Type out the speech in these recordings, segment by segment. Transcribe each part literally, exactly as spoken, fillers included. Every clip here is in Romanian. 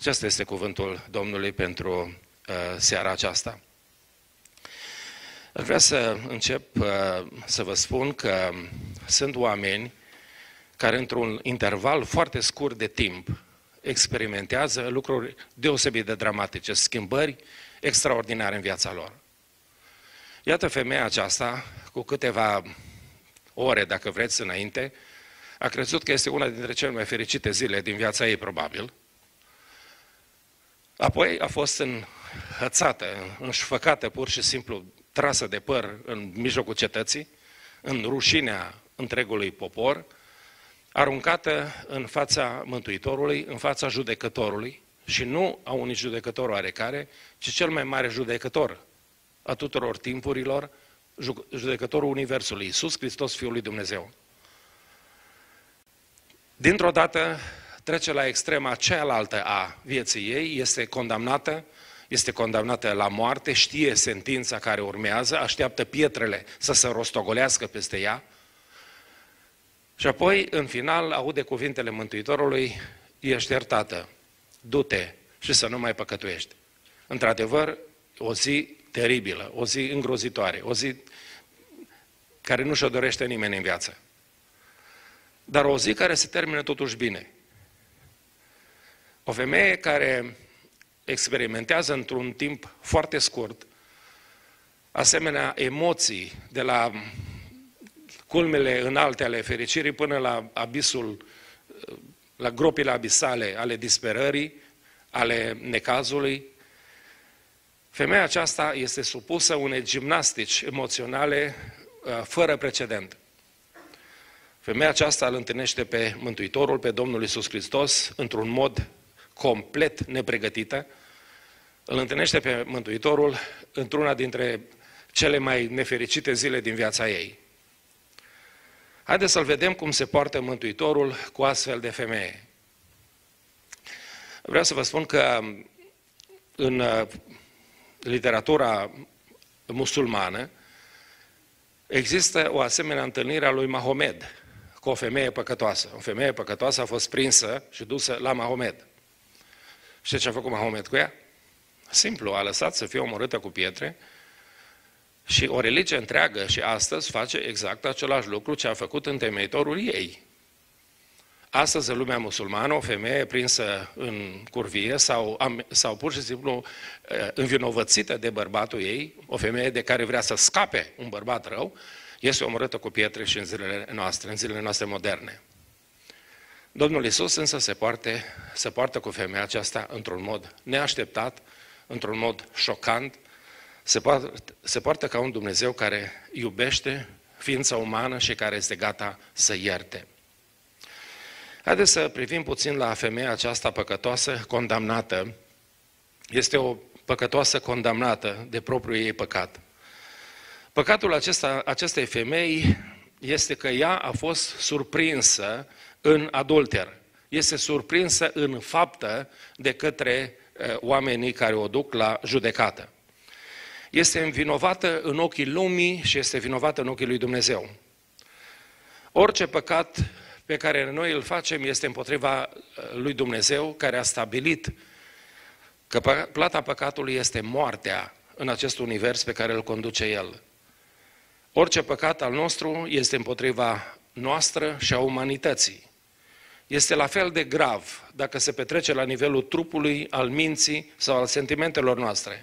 Acesta este cuvântul Domnului pentru uh, seara aceasta. Aș vrea să încep uh, să vă spun că sunt oameni care într-un interval foarte scurt de timp experimentează lucruri deosebit de dramatice, schimbări extraordinare în viața lor. Iată femeia aceasta, cu câteva ore, dacă vreți, înainte, a crezut că este una dintre cele mai fericite zile din viața ei, probabil. Apoi a fost înhățată, înșfăcată, pur și simplu, trasă de păr în mijlocul cetății, în rușinea întregului popor, aruncată în fața Mântuitorului, în fața judecătorului, și nu a unui judecător oarecare, ci cel mai mare judecător a tuturor timpurilor, judecătorul Universului, Iisus Hristos, Fiul lui Dumnezeu. Dintr-o dată trece la extrema cealaltă a vieții ei, este condamnată, este condamnată la moarte, știe sentința care urmează, așteaptă pietrele să se rostogolească peste ea și apoi, în final, aude cuvintele Mântuitorului: ești iertată, du-te și să nu mai păcătuiești. Într-adevăr, o zi teribilă, o zi îngrozitoare, o zi care nu și-o dorește nimeni în viață. Dar o zi care se termină totuși bine. O femeie care experimentează într-un timp foarte scurt asemenea emoții, de la culmele înalte ale fericirii până la abisul, la gropile abisale ale disperării, ale necazului. Femeia aceasta este supusă unei gimnastici emoționale fără precedent. Femeia aceasta îl întâlnește pe Mântuitorul, pe Domnul Iisus Hristos, într-un mod complet nepregătită. Îl întâlnește pe Mântuitorul într-una dintre cele mai nefericite zile din viața ei. Haideți să-l vedem cum se poartă Mântuitorul cu astfel de femeie. Vreau să vă spun că în literatura musulmană există o asemenea întâlnire a lui Mahomed cu o femeie păcătoasă. O femeie păcătoasă a fost prinsă și dusă la Mahomed. Știți ce a făcut Mahomed cu ea? Simplu, a lăsat să fie omorâtă cu pietre și o religie întreagă și astăzi face exact același lucru ce a făcut întemeitorul ei. Astăzi, în lumea musulmană, o femeie prinsă în curvie sau, sau pur și simplu învinovățită de bărbatul ei, o femeie de care vrea să scape un bărbat rău, este omorâtă cu pietre și în zilele noastre, în zilele noastre moderne. Domnul Iisus însă se, poarte, se poartă cu femeia aceasta într-un mod neașteptat, într-un mod șocant, se poartă, se poartă ca un Dumnezeu care iubește ființa umană și care este gata să ierte. Haideți să privim puțin la femeia aceasta păcătoasă, condamnată. Este o păcătoasă condamnată de propriul ei păcat. Păcatul acesta, acestei femei este că ea a fost surprinsă în adulter. Este surprinsă în faptă de către uh, oamenii care o duc la judecată. Este învinovată în ochii lumii și este vinovată în ochii lui Dumnezeu. Orice păcat pe care noi îl facem este împotriva lui Dumnezeu, care a stabilit că plata păcatului este moartea în acest univers pe care îl conduce El. Orice păcat al nostru este împotriva noastră și a umanității. Este la fel de grav dacă se petrece la nivelul trupului, al minții sau al sentimentelor noastre.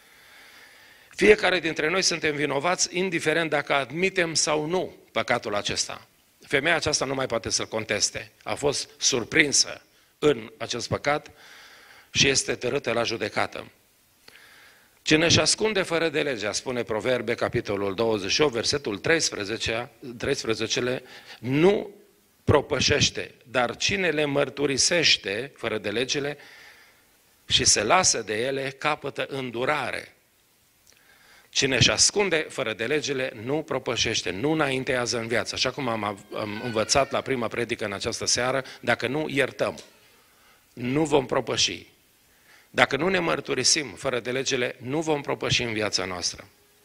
Fiecare dintre noi suntem vinovați, indiferent dacă admitem sau nu păcatul acesta. Femeia aceasta nu mai poate să-l conteste. A fost surprinsă în acest păcat și este târâtă la judecată. Cine își ascunde fără de legea, spune Proverbe, capitolul douăzeci și opt, versetul treisprezece, treisprezece, nu propășește, dar cine le mărturisește fără de legile și se lasă de ele, capătă îndurare. Cine își ascunde fără de legile nu propășește, nu înaintează în viață. Așa cum am, am învățat la prima predică în această seară, dacă nu iertăm, nu vom propăși. Dacă nu ne mărturisim fără de legile, nu vom propăși în viața noastră.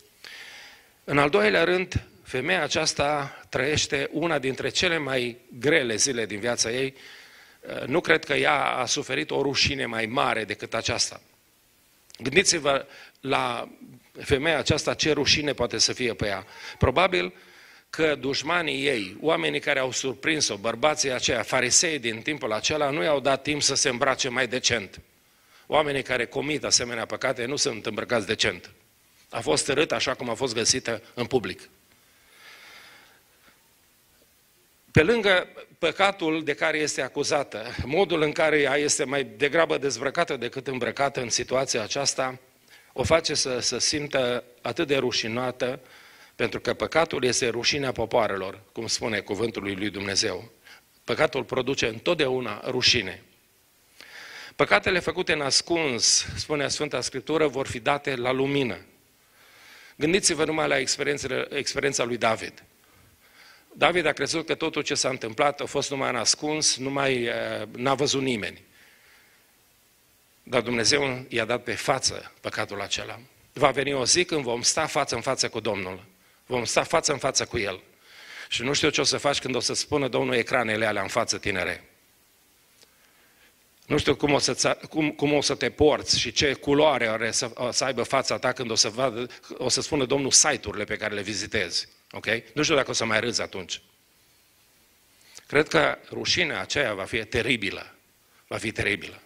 În al doilea rând, femeia aceasta trăiește una dintre cele mai grele zile din viața ei, nu cred că ea a suferit o rușine mai mare decât aceasta. Gândiți-vă la femeia aceasta, ce rușine poate să fie pe ea. Probabil că dușmanii ei, oamenii care au surprins-o, bărbații aceia, farisei din timpul acela, nu i-au dat timp să se îmbrace mai decent. Oamenii care comit asemenea păcate nu sunt îmbrăcați decent. A fost târât așa cum a fost găsită în public. Pe lângă păcatul de care este acuzată, modul în care ea este mai degrabă dezbrăcată decât îmbrăcată în situația aceasta, o face să se simtă atât de rușinată, pentru că păcatul este rușinea popoarelor, cum spune cuvântul lui Dumnezeu. Păcatul produce întotdeauna rușine. Păcatele făcute în ascuns, spune Sfânta Scriptură, vor fi date la lumină. Gândiți-vă numai la experiența lui David. David a crezut că totul ce s-a întâmplat a fost numai în ascuns, numai n-a văzut nimeni. Dar Dumnezeu i-a dat pe față păcatul acela. Va veni o zi când vom sta față în față cu Domnul. Vom sta față în față cu El. Și nu știu ce o să faci când o să spună Domnul ecranele alea în față, tinere. Nu știu cum o să, cum, cum o să te porți și ce culoare are să, să aibă fața ta când o să, vadă, o să spună Domnul site-urile pe care le vizitezi. Okay? Nu știu dacă o să mai râzi atunci. Cred că rușinea aceea va fi teribilă. Va fi teribilă.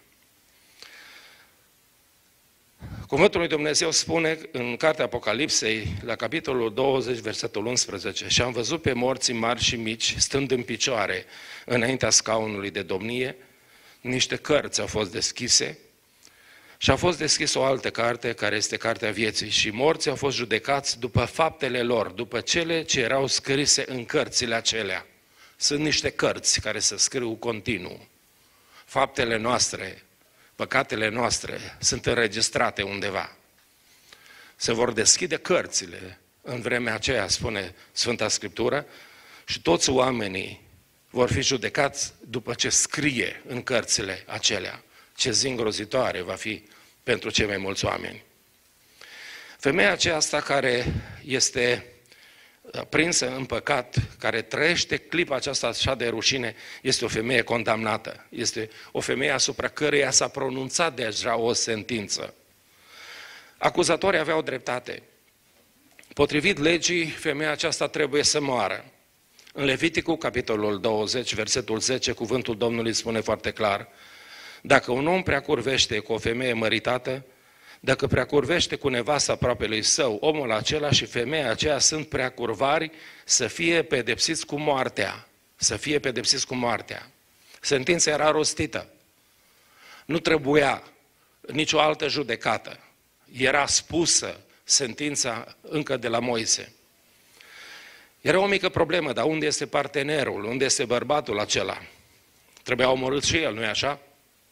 Cuvântul lui Dumnezeu spune în cartea Apocalipsei, la capitolul douăzeci, versetul unsprezece, și am văzut pe morții mari și mici, stând în picioare înaintea scaunului de domnie, niște cărți au fost deschise și a fost deschisă o altă carte, care este cartea vieții, și morții au fost judecați după faptele lor, după cele ce erau scrise în cărțile acelea. Sunt niște cărți care se scriu continuu. Faptele noastre, păcatele noastre sunt înregistrate undeva. Se vor deschide cărțile în vremea aceea, spune Sfânta Scriptură, și toți oamenii vor fi judecați după ce scrie în cărțile acelea. Ce zi îngrozitoare va fi pentru cei mai mulți oameni. Femeia aceasta care este prinsă în păcat, care trăiește clipa aceasta așa de rușine, este o femeie condamnată. Este o femeie asupra căreia s-a pronunțat deja o sentință. Acuzatorii aveau dreptate. Potrivit legii, femeia aceasta trebuie să moară. În Leviticul, capitolul douăzeci, versetul zece, cuvântul Domnului spune foarte clar: dacă un om prea curvește cu o femeie măritată, dacă prea curvește cu nevasta aproapelui său, omul acela și femeia aceea sunt prea curvari să fie pedepsiți cu moartea. Să fie pedepsiți cu moartea. Sentința era rostită. Nu trebuia nicio altă judecată. Era spusă sentința încă de la Moise. Era o mică problemă, dar unde este partenerul? Unde este bărbatul acela? Trebuia omorât și el, nu-i așa?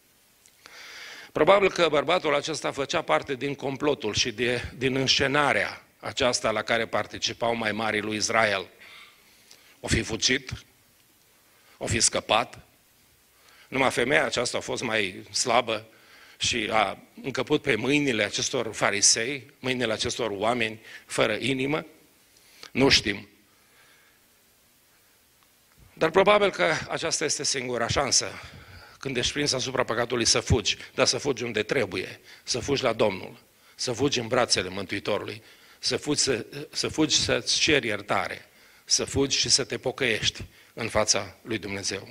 Probabil că bărbatul acesta făcea parte din complotul și de, din înscenarea aceasta la care participau mai marii lui Israel. O fi fugit, o fi scăpat, numai femeia aceasta a fost mai slabă și a încăput pe mâinile acestor farisei, mâinile acestor oameni fără inimă. Nu știm. Dar probabil că aceasta este singura șansă, când ești prins asupra păcatului, să fugi, dar să fugi unde trebuie, să fugi la Domnul, să fugi în brațele Mântuitorului, să fugi, să, să fugi să-ți ceri iertare, să fugi și să te pocăiești în fața lui Dumnezeu.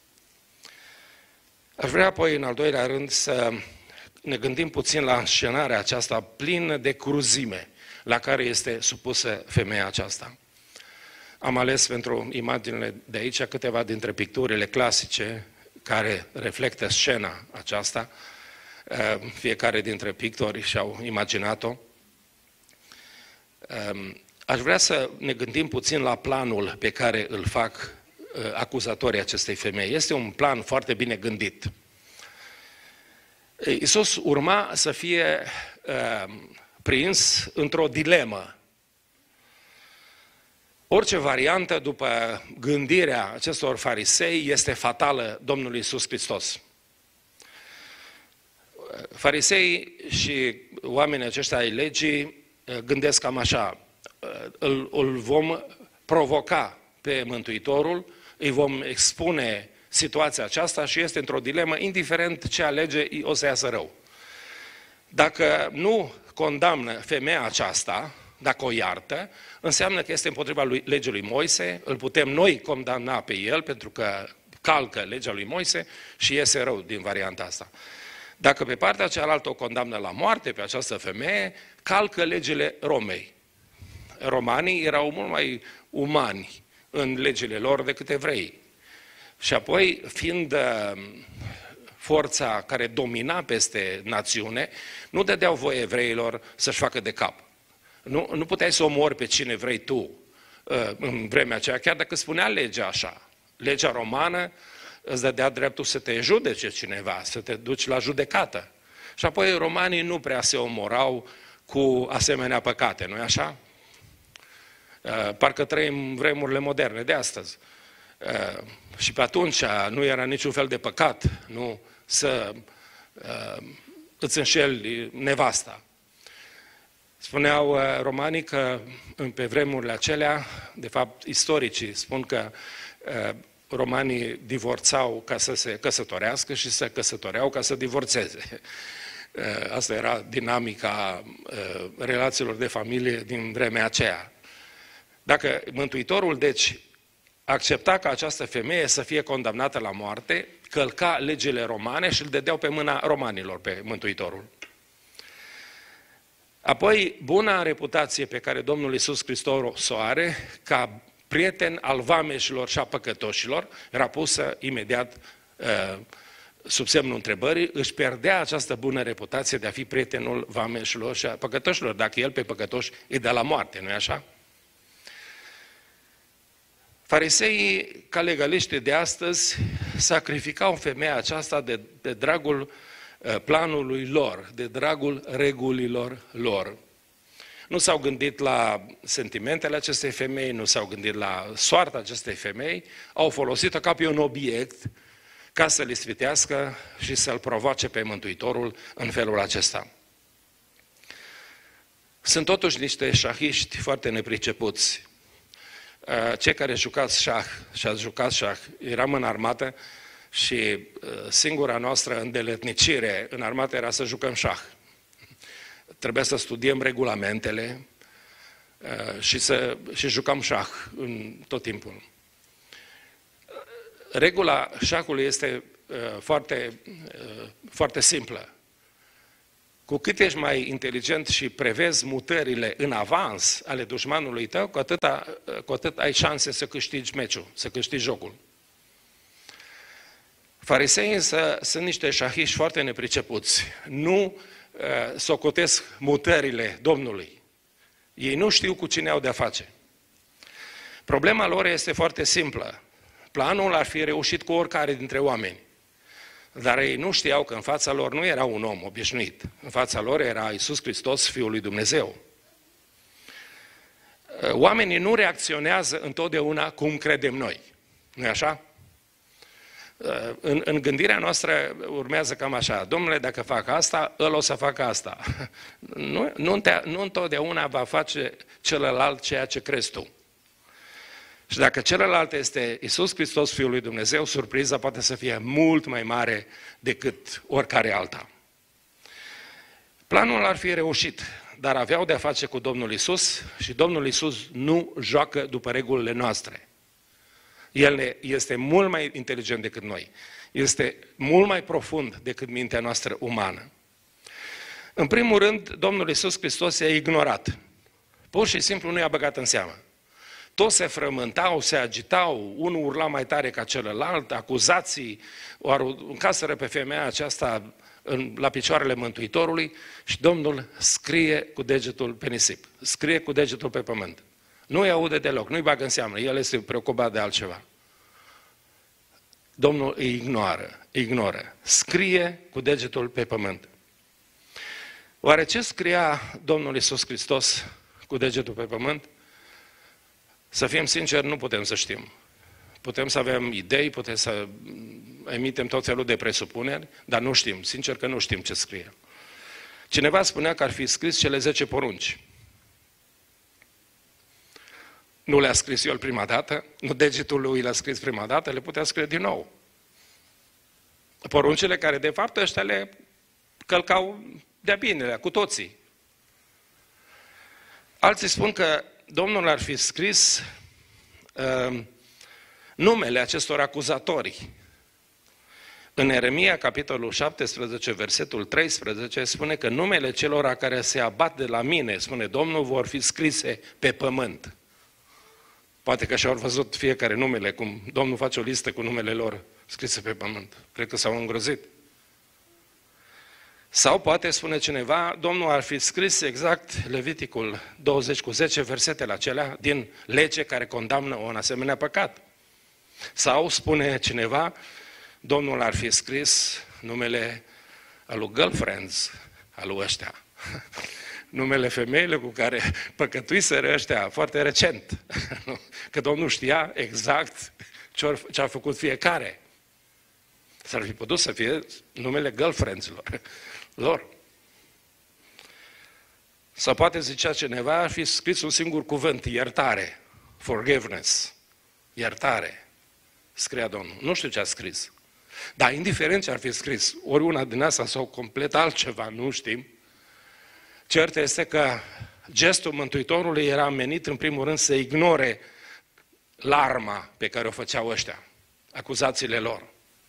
Aș vrea apoi, în al doilea rând, să ne gândim puțin la înscenarea aceasta plină de cruzime la care este supusă femeia aceasta. Am ales pentru imaginile de aici câteva dintre picturile clasice care reflectă scena aceasta. Fiecare dintre pictori și-au imaginat-o. Aș vrea să ne gândim puțin la planul pe care îl fac acuzatorii acestei femei. Este un plan foarte bine gândit. Iisus urma să fie prins într-o dilemă. Orice variantă după gândirea acestor farisei este fatală Domnului Iisus Hristos. Farisei și oamenii aceștia ai legii gândesc cam așa: îl, îl vom provoca pe Mântuitorul, îi vom expune situația aceasta și este într-o dilemă, indiferent ce alege, o să iasă rău. Dacă nu condamnă femeia aceasta, dacă o iartă, înseamnă că este împotriva lui, legii lui Moise, îl putem noi condamna pe el pentru că calcă legea lui Moise și iese rău din varianta asta. Dacă pe partea cealaltă o condamnă la moarte pe această femeie, calcă legile Romei. Romanii erau mult mai umani în legile lor decât evreii. Și apoi, fiind forța care domina peste națiune, nu dădeau voie evreilor să-și facă de cap. Nu, nu puteai să omori pe cine vrei tu în vremea aceea, chiar dacă spunea legea așa. Legea romană îți dădea dreptul să te judece cineva, să te duci la judecată. Și apoi romanii nu prea se omorau cu asemenea păcate, nu-i așa? Parcă trăim vremurile moderne de astăzi. Și pe atunci nu era niciun fel de păcat, nu, să îți înșeli nevasta. Spuneau romanii că pe vremurile acelea, de fapt istoricii spun că romanii divorțau ca să se căsătorească și se căsătoreau ca să divorțeze. Asta era dinamica relațiilor de familie din vremea aceea. Dacă Mântuitorul, deci, accepta ca această femeie să fie condamnată la moarte, călca legile romane și îl dădeau pe mâna romanilor pe Mântuitorul. Apoi, buna reputație pe care Domnul Iisus Hristos o are, ca prieten al vameșilor și a păcătoșilor, era pusă imediat uh, sub semnul întrebării, își pierdea această bună reputație de a fi prietenul vameșilor și a păcătoșilor, dacă el pe păcătoși îi dă la moarte, nu-i așa? Fariseii, ca legaliștii de astăzi, sacrificau femeia aceasta de, de dragul planului lor, de dragul regulilor lor. Nu s-au gândit la sentimentele acestei femei, nu s-au gândit la soarta acestei femei, au folosit-o ca pe un obiect ca să-l ispitească și să-l provoace pe Mântuitorul în felul acesta. Sunt totuși niște șahiști foarte nepricepuți. Cei care jucați șah și ați jucat șah, eram în armată și singura noastră îndeletnicire în armată era să jucăm șah. Trebuia să studiem regulamentele și, să, și jucam șah în tot timpul. Regula șahului este foarte, foarte simplă. Cu cât ești mai inteligent și prevezi mutările în avans ale dușmanului tău, cu atât, cu atât ai șanse să câștigi meciul, să câștigi jocul. Fariseii însă sunt niște șahiși foarte nepricepuți. Nu uh, socotesc mutările Domnului. Ei nu știu cu cine au de-a face. Problema lor este foarte simplă. Planul ar fi reușit cu oricare dintre oameni. Dar ei nu știau că în fața lor nu era un om obișnuit. În fața lor era Iisus Hristos, Fiul lui Dumnezeu. Oamenii nu reacționează întotdeauna cum credem noi. Nu-i așa? În, în gândirea noastră urmează cam așa. Domnule, dacă fac asta, ăla o să facă asta. Nu, nu, te, nu întotdeauna va face celălalt ceea ce crezi tu. Și dacă celălalt este Iisus Hristos, Fiul lui Dumnezeu, surpriza poate să fie mult mai mare decât oricare alta. Planul ar fi reușit, dar aveau de-a face cu Domnul Iisus și Domnul Iisus nu joacă după regulile noastre. El este mult mai inteligent decât noi. Este mult mai profund decât mintea noastră umană. În primul rând, Domnul Iisus Hristos i-a ignorat. Pur și simplu nu i-a băgat în seamă. Toți se frământau, se agitau, unul urla mai tare ca celălalt, acuzații o aruncaseră pe femeia aceasta în, la picioarele Mântuitorului și Domnul scrie cu degetul pe nisip, scrie cu degetul pe pământ. Nu-i aude deloc, nu-i bagă în seamă, el este preocupat de altceva. Domnul îi ignoră, ignoră, scrie cu degetul pe pământ. Oare ce scria Domnul Iisus Hristos cu degetul pe pământ? Să fim sinceri, nu putem să știm. Putem să avem idei, putem să emitem tot felul de presupuneri, dar nu știm, sincer că nu știm ce scrie. Cineva spunea că ar fi scris cele zece porunci. Nu le-a scris el prima dată, nu degetul lui le-a scris prima dată, le putea scrie din nou. Poruncile care de fapt ăștia le călcau de-a binelea, cu toții. Alții spun că Domnul ar fi scris uh, numele acestor acuzatori. În Ieremia, capitolul șaptesprezece, versetul treisprezece, spune că numele celor care se abat de la mine, spune Domnul, vor fi scrise pe pământ. Poate că și-au văzut fiecare numele, cum Domnul face o listă cu numele lor scrise pe pământ. Cred că s-au îngrozit. Sau poate spune cineva, Domnul ar fi scris exact Leviticul douăzeci cu zece, versetele acelea din lege care condamnă un asemenea păcat. Sau spune cineva, Domnul ar fi scris numele al lui girlfriends, al lui ăștia. Numele femeile cu care păcătuiseră ăștia foarte recent. Că Domnul știa exact ce a făcut fiecare. S-ar fi putut să fie numele girlfriendsilor lor. Sau poate zicea cineva, ar fi scris un singur cuvânt, iertare, forgiveness, iertare, scria Domnul. Nu știu ce a scris. Dar indiferent ce ar fi scris, ori una din astea sau complet altceva, nu știm, cert este că gestul Mântuitorului era menit în primul rând să ignore larma pe care o făceau ăștia, acuzațiile lor.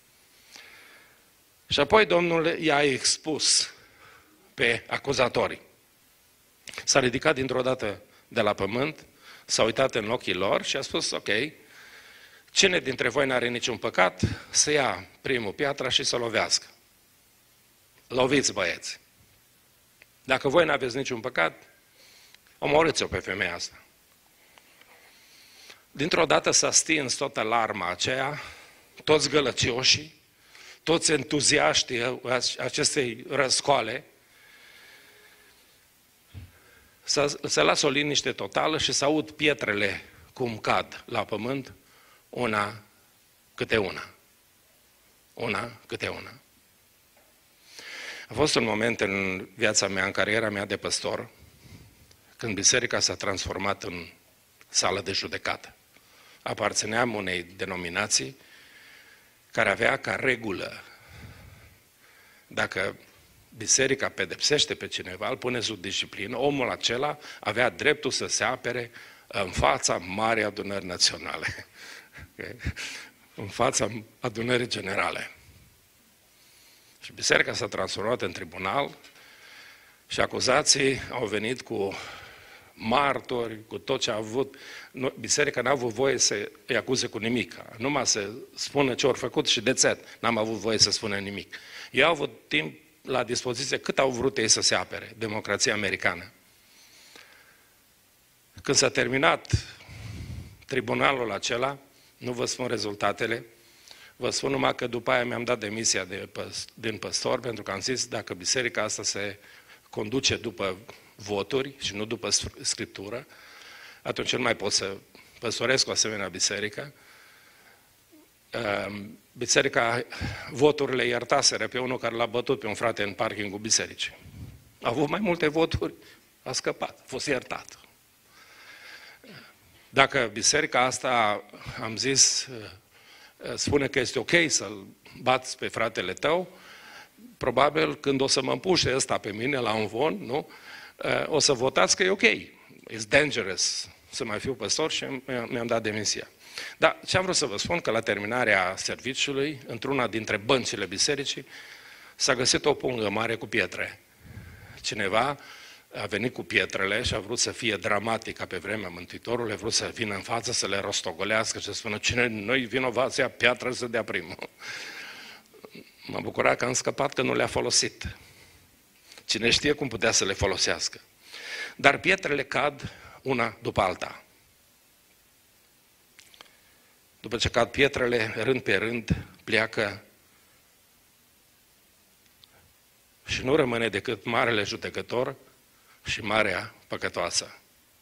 Și apoi Domnul i-a expus pe acuzatori. S-a ridicat dintr-o dată de la pământ, s-a uitat în ochii lor și a spus, ok, cine dintre voi n-are niciun păcat, să ia primul piatra și să lovească. Loviți, băieți. Dacă voi n-aveți niciun păcat, omorâți-o pe femeia asta. Dintr-o dată s-a stins toată larma aceea, toți gălăcioșii, toți entuziaștii acestei răscoale, se lasă o liniște totală și se aud pietrele cum cad la pământ, una câte una. Una câte una. A fost un moment în viața mea, în cariera mea de păstor, când biserica s-a transformat în sală de judecată. Aparțineam unei denominații care avea ca regulă, dacă biserica pedepsește pe cineva, îl pune sub disciplină, omul acela avea dreptul să se apere în fața Marii Adunări Naționale, în fața adunării generale. Și biserica s-a transformat în tribunal și acuzații au venit cu martori, cu tot ce a avut. Biserica n-a avut voie să îi acuze cu nimic, numai să spună ce au făcut și dețet. N-am avut voie să spună nimic. Ei au avut timp la dispoziție cât au vrut ei să se apere, democrația americană. Când s-a terminat tribunalul acela, nu vă spun rezultatele, vă spun numai că după aia mi-am dat demisia de păst, din păstor, pentru că am zis, dacă biserica asta se conduce după voturi și nu după Scriptură, atunci nu mai pot să păstoresc o asemenea biserică. Biserica, voturile iertaseră pe unul care l-a bătut pe un frate în parkingul bisericii. A avut mai multe voturi, a scăpat, a fost iertat. Dacă biserica asta, am zis, spune că este ok să-l bați pe fratele tău, probabil când o să mă împușe ăsta pe mine la un von, nu? O să votați că e ok. It's dangerous să mai fiu păstor și mi-am dat demisia. Dar ce am vrut să vă spun, că la terminarea serviciului, într-una dintre băncile bisericii, s-a găsit o pungă mare cu pietre. Cineva a venit cu pietrele și a vrut să fie dramatic ca pe vremea Mântuitorului, a vrut să vină în față, să le rostogolească și să spună, cine noi vinovați, ia piatră să dea primul. M-a bucurat că am scăpat că nu le-a folosit. Cine știe cum putea să le folosească. Dar pietrele cad una după alta. După ce cad pietrele, rând pe rând, pleacă și nu rămâne decât marele judecător și marea păcătoasă.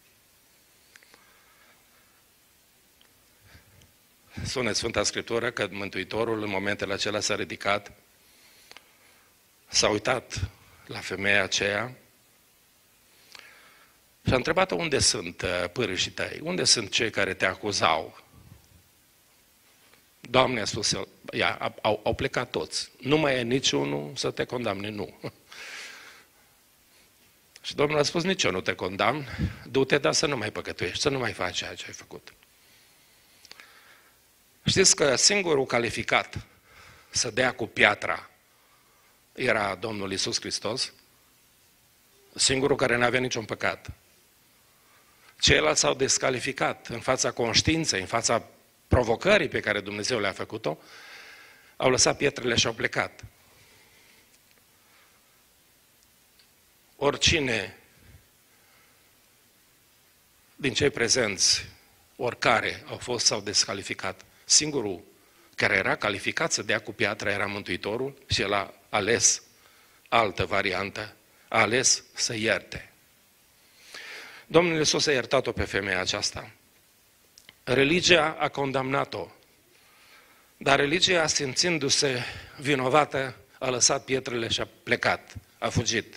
Spune Sfânta Scriptură că Mântuitorul în momentele acelea s-a ridicat, s-a uitat la femeia aceea și a întrebat-o unde sunt pârâșii tăi, unde sunt cei care te acuzau Doamne, a spus el, ia, au, au plecat toți. Nu mai e niciunul să te condamne, nu. Și Domnul a spus, nici eu nu te condamn, du-te, dar să nu mai păcătuiești, să nu mai faci ceea ce ai făcut. Știți că singurul calificat să dea cu piatra era Domnul Iisus Hristos, singurul care n-avea niciun păcat. Ceilalți s-au descalificat în fața conștiinței, în fața provocării pe care Dumnezeu le-a făcut-o, au lăsat pietrele și au plecat. Oricine din cei prezenți, oricare au fost sau descalificat, singurul care era calificat să dea cu piatra era Mântuitorul și el a ales altă variantă, a ales să ierte. Domnul Iisus a iertat-o pe femeia aceasta. Religia a condamnat-o, dar religia, simțindu-se vinovată, a lăsat pietrele și a plecat, a fugit.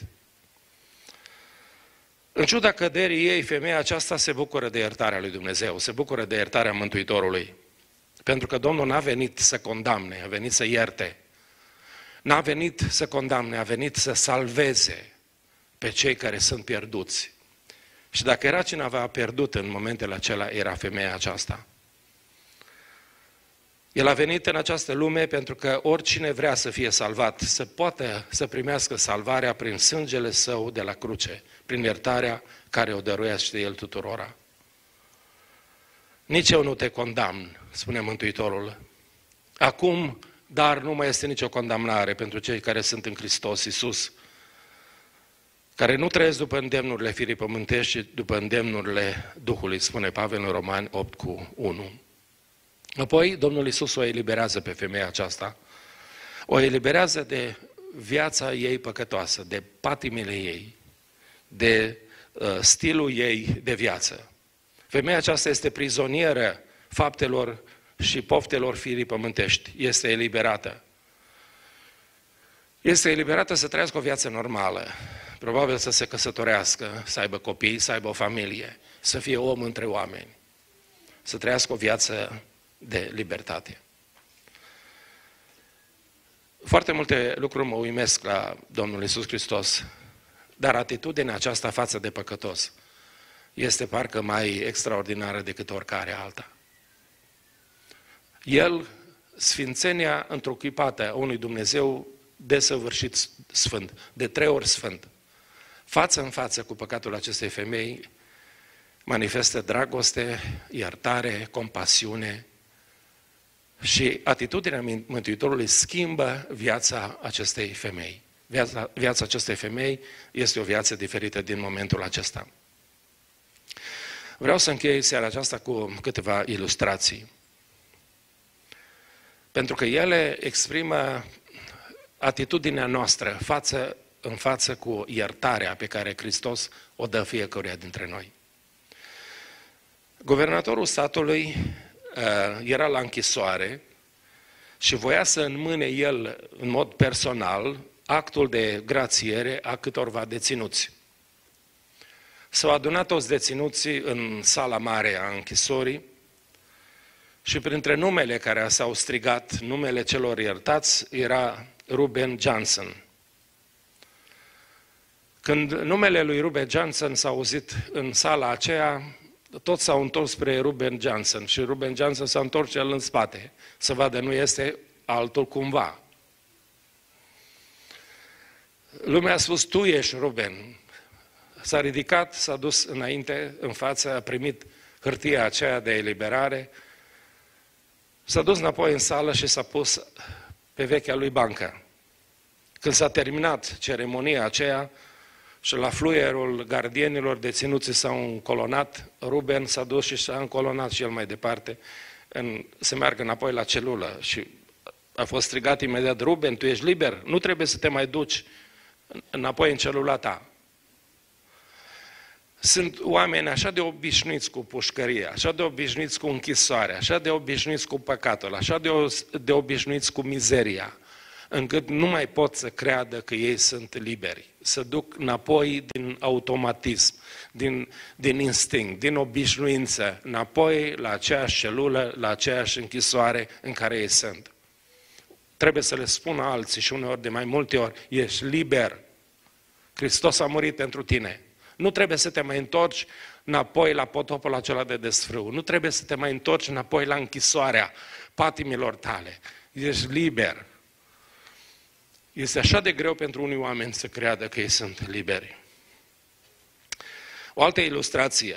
În ciuda căderii ei, femeia aceasta se bucură de iertarea lui Dumnezeu, se bucură de iertarea Mântuitorului. Pentru că Domnul n-a venit să condamne, a venit să ierte. N-a venit să condamne, a venit să salveze pe cei care sunt pierduți. Și dacă era cineva pierdut în momentele acelea, era femeia aceasta. El a venit în această lume pentru că oricine vrea să fie salvat, să poată să primească salvarea prin sângele său de la cruce, prin iertarea care o dăruiește El tuturora. Nici eu nu te condamn, spune Mântuitorul. Acum, dar nu mai este nicio condamnare pentru cei care sunt în Hristos Iisus, care nu trăiesc după îndemnurile firii pământești, ci după îndemnurile Duhului, spune Pavel în Romani opt cu unu. Apoi, Domnul Iisus o eliberează pe femeia aceasta, o eliberează de viața ei păcătoasă, de patimile ei, de uh, stilul ei de viață. Femeia aceasta este prizonieră faptelor și poftelor firii pământești. Este eliberată. Este eliberată să trăiască o viață normală. Probabil să se căsătorească, să aibă copii, să aibă o familie, să fie om între oameni. Să trăiască o viață de libertate. Foarte multe lucruri mă uimesc la Domnul Iisus Hristos, dar atitudinea aceasta față de păcătos este parcă mai extraordinară decât oricare alta. El, sfințenia întruchipată a unui Dumnezeu desăvârșit sfânt, de trei ori sfânt, față în față cu păcatul acestei femei, manifestă dragoste, iertare, compasiune și atitudinea Mântuitorului schimbă viața acestei femei. Viața, viața acestei femei este o viață diferită din momentul acesta. Vreau să închei seara aceasta cu câteva ilustrații, pentru că ele exprimă atitudinea noastră față în față cu iertarea pe care Hristos o dă fiecăruia dintre noi. Guvernatorul statului uh, era la închisoare și voia să înmâne el în mod personal actul de grațiere a câtorva deținuți. S-au adunat toți deținuții în sala mare a închisorii și printre numele care s-au strigat, numele celor iertați, era Ruben Johnson. Când numele lui Ruben Johnson s-a auzit în sala aceea, toți s-au întors spre Ruben Johnson și Ruben Johnson s-a întors el în spate, să vadă nu este altul cumva. Lumea a spus, tu ești Ruben. S-a ridicat, s-a dus înainte, în față, a primit hârtia aceea de eliberare, s-a dus înapoi în sală și s-a pus pe vechea lui bancă. Când s-a terminat ceremonia aceea și la fluierul gardienilor deținuții s-au încolonat, Ruben s-a dus și s-a încolonat și el mai departe, în, se meargă înapoi la celulă și a fost strigat imediat, Ruben, tu ești liber, nu trebuie să te mai duci înapoi în celula ta. Sunt oameni așa de obișnuiți cu pușcăria, așa de obișnuiți cu închisoarea, așa de obișnuiți cu păcatul, așa de, de obișnuiți cu mizeria, încât nu mai pot să creadă că ei sunt liberi. Se duc înapoi din automatism, din, din instinct, din obișnuință, înapoi la aceeași celulă, la aceeași închisoare în care ei sunt. Trebuie să le spună alții și uneori de mai multe ori, ești liber. Hristos a murit pentru tine. Nu trebuie să te mai întorci înapoi la potopul acela de desfrâu. Nu trebuie să te mai întorci înapoi la închisoarea patimilor tale. Ești liber. Este așa de greu pentru unii oameni să creadă că ei sunt liberi. O altă ilustrație.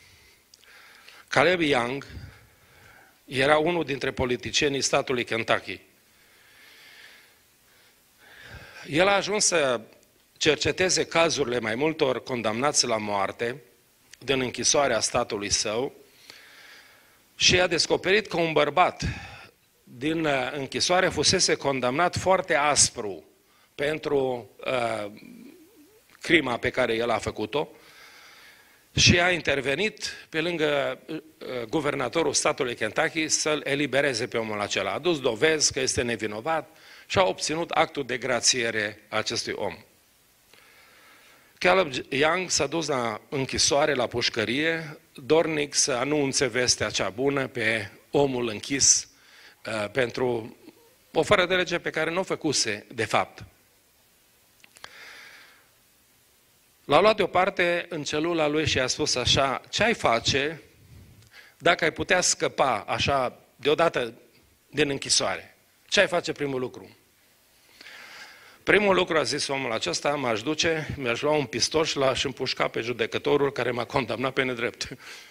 Caleb Young era unul dintre politicienii statului Kentucky. El a ajuns să cerceteze cazurile mai multor condamnați la moarte din închisoarea statului său și a descoperit că un bărbat din închisoare fusese condamnat foarte aspru pentru uh, crima pe care el a făcut-o și a intervenit pe lângă uh, guvernatorul statului Kentucky să-l elibereze pe omul acela. A adus dovezi că este nevinovat și a obținut actul de grațiere a acestui om. Caleb Young s-a dus la închisoare, la pușcărie, dornic să anunțe vestea cea bună pe omul închis uh, pentru o fără de lege pe care nu o făcuse de fapt. L-a luat deoparte în celula lui și a spus așa, ce ai face dacă ai putea scăpa așa deodată din închisoare? Ce ai face primul lucru? Primul lucru, a zis omul acesta, m-aș duce, mi-aș lua un pistol și l-aș împușca pe judecătorul care m-a condamnat pe nedrept.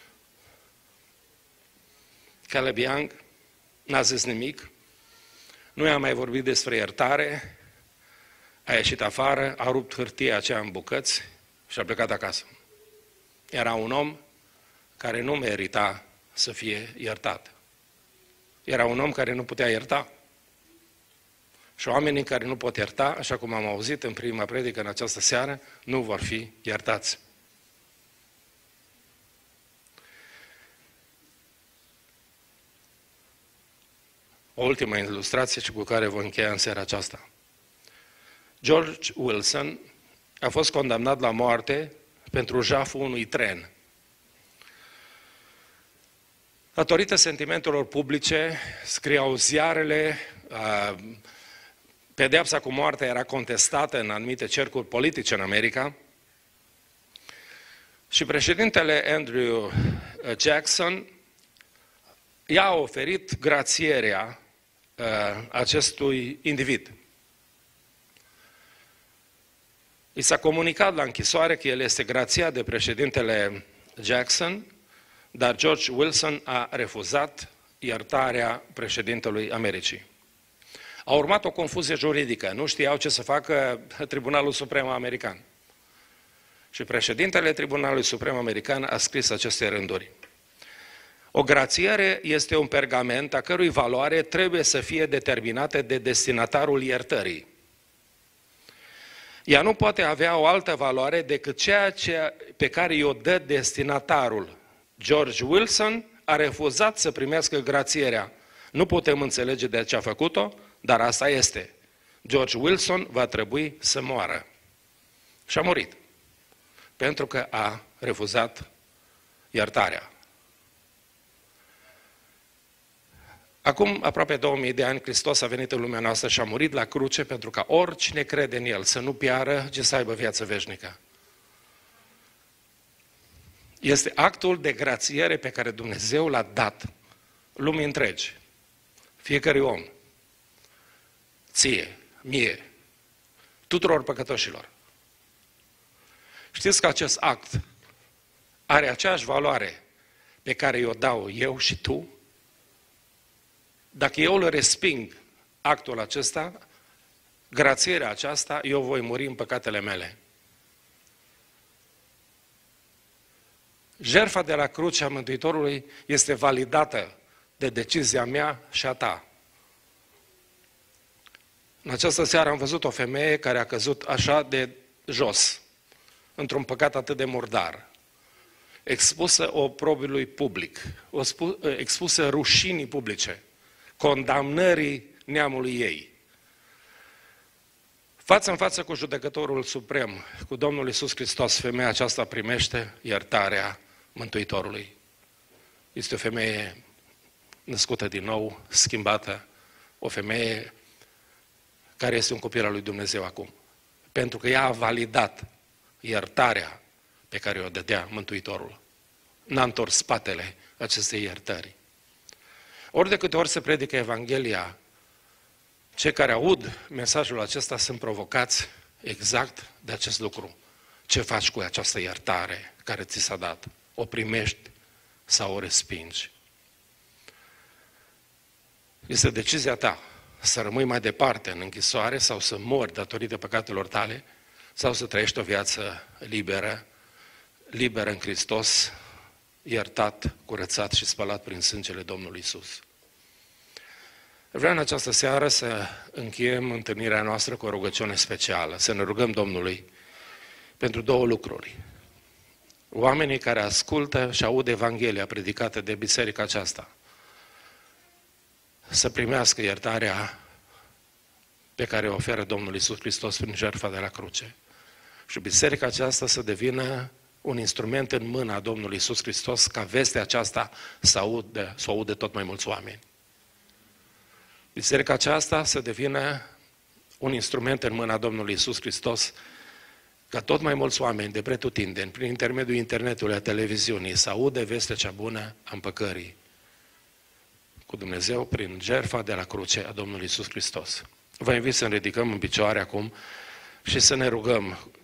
Caleb Young n-a zis nimic, nu i-a mai vorbit despre iertare, a ieșit afară, a rupt hârtia aceea în bucăți și a plecat acasă. Era un om care nu merita să fie iertat. Era un om care nu putea ierta. Și oamenii care nu pot ierta, așa cum am auzit în prima predică în această seară, nu vor fi iertați. O ultimă ilustrație și cu care voi încheia în seara aceasta. George Wilson a fost condamnat la moarte pentru jaful unui tren. Datorită sentimentelor publice, scriau ziarele, pedeapsa cu moartea era contestată în anumite cercuri politice în America și președintele Andrew Jackson i-a oferit grațierea uh, acestui individ. I s-a comunicat la închisoare că el este grațiat de președintele Jackson, dar George Wilson a refuzat iertarea președintelui Americii. A urmat o confuzie juridică, nu știau ce să facă Tribunalul Suprem American. Și președintele Tribunalului Suprem American a scris aceste rânduri. O grațiere este un pergament a cărui valoare trebuie să fie determinată de destinatarul iertării. Ea nu poate avea o altă valoare decât ceea ce, pe care i-o dă destinatarul. George Wilson a refuzat să primească grațierea. Nu putem înțelege de ce a făcut-o, dar asta este. George Wilson va trebui să moară. Și a murit. Pentru că a refuzat iertarea. Acum, aproape două mii de ani, Hristos a venit în lumea noastră și a murit la cruce pentru ca oricine crede în El să nu piară, ci să aibă viață veșnică. Este actul de grațiere pe care Dumnezeu l-a dat lumii întregi, fiecărui om, ție, mie, tuturor păcătoșilor. Știți că acest act are aceeași valoare pe care o dau eu și tu? Dacă eu îl resping actul acesta, grațierea aceasta, eu voi muri în păcatele mele. Jertfa de la cruce a Mântuitorului este validată de decizia mea și a ta. În această seară am văzut o femeie care a căzut așa de jos, într-un păcat atât de murdar, expusă oprobiului public, expusă rușinii publice, condamnării neamului ei. Față în față cu judecătorul suprem, cu Domnul Iisus Hristos, femeia aceasta primește iertarea Mântuitorului. Este o femeie născută din nou, schimbată, o femeie care este un copil al lui Dumnezeu acum. Pentru că ea a validat iertarea pe care o dădea Mântuitorul. N-a întors spatele acestei iertări. Ori de câte ori se predică Evanghelia, cei care aud mesajul acesta sunt provocați exact de acest lucru. Ce faci cu această iertare care ți s-a dat? O primești sau o respingi? Este decizia ta să rămâi mai departe în închisoare sau să mori datorită păcatelor tale sau să trăiești o viață liberă, liberă în Hristos, iertat, curățat și spălat prin sângele Domnului Iisus. Vreau în această seară să încheiem întâlnirea noastră cu o rugăciune specială, să ne rugăm Domnului pentru două lucruri. Oamenii care ascultă și aud Evanghelia predicată de biserica aceasta, să primească iertarea pe care o oferă Domnul Iisus Hristos prin jertfa de la cruce. Și biserica aceasta să devină un instrument în mâna Domnului Iisus Hristos ca vestea aceasta să audă, să audă tot mai mulți oameni. Biserica aceasta să devină un instrument în mâna Domnului Iisus Hristos ca tot mai mulți oameni de pretutindeni, prin intermediul internetului, a televiziunii, să audă vestea cea bună a împăcării cu Dumnezeu prin jertfa de la cruce a Domnului Iisus Hristos. Vă invit să ne ridicăm în picioare acum și să ne rugăm